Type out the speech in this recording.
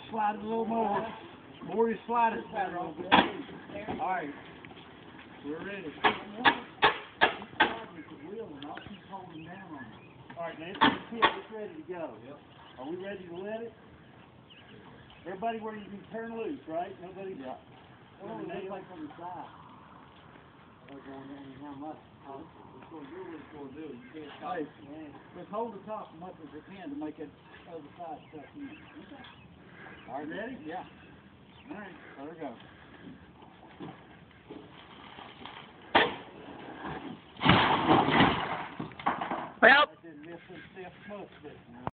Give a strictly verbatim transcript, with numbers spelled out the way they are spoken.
slide it a little more. The more you slide it, better. All right. We're ready. All right, Nancy, it's ready to go. Yep. Are we ready to let it? Everybody where you can turn loose, right? Nobody? Yeah. Oh, it looks like on the side. They're going in how much? It's going to do what it's going to do. You can't stop it. Just hold the top as much as you can to make it other side stuff in. Okay. All right, ready? Yeah. All right, there we go. Well. I didn't miss this stiff much, didn't I?